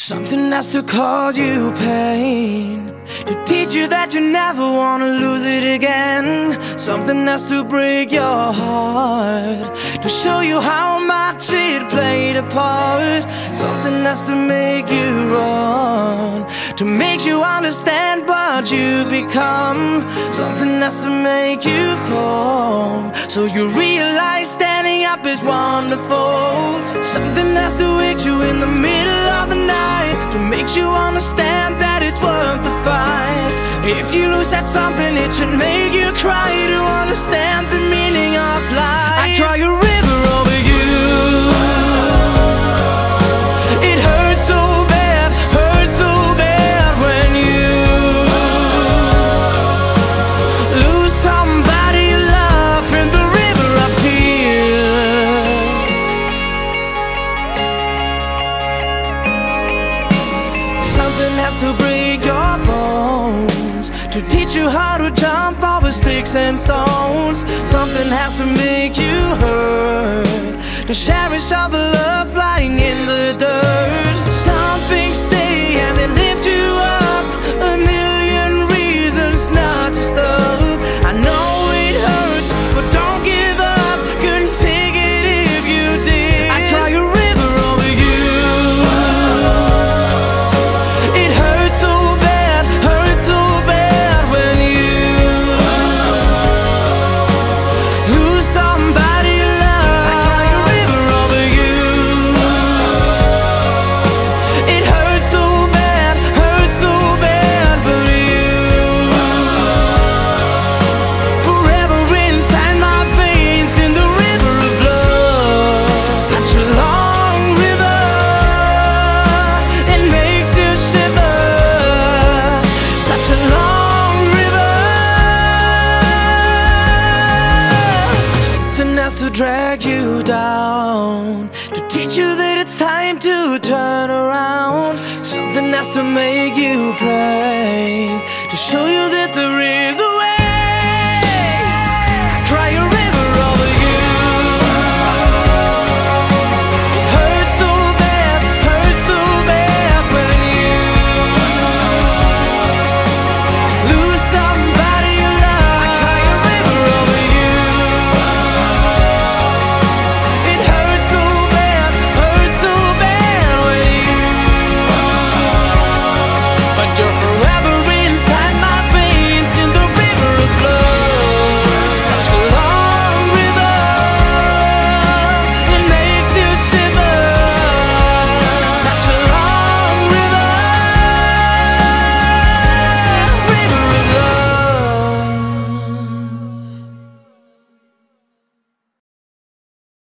Something has to cause you pain, to teach you that you never want to lose it again. Something has to break your heart, to show you how much it played a part. Something has to make you run, to make you understand what you've become. Something has to make you fall, so you realize standing up is wonderful. Something has to wake you in the middle of the night, to make you understand that it's worth the fight. If you lose that something, it should make you cry, to understand the meaning of life. I cry a river over you. It hurts so bad when you lose somebody you love in the river of tears. Something has to break your bones, to teach you how to jump over sticks and stones. Something has to make you hurt, to cherish all the love lying in the dirt. Some things stay and they lift you up, a million reasons not to stop. I know it hurts, but don't give up, couldn't take it if you did. I cry a river over you. It hurts so bad when you lose somebody you love. I cry a river over you. It hurts so bad, but you forever inside my veins, in the river of love. Such a long river, it makes you shiver. Such a long river. Something has to drag you down, to teach you that it's time to turn around. Something has to make you pray, to show you that there is a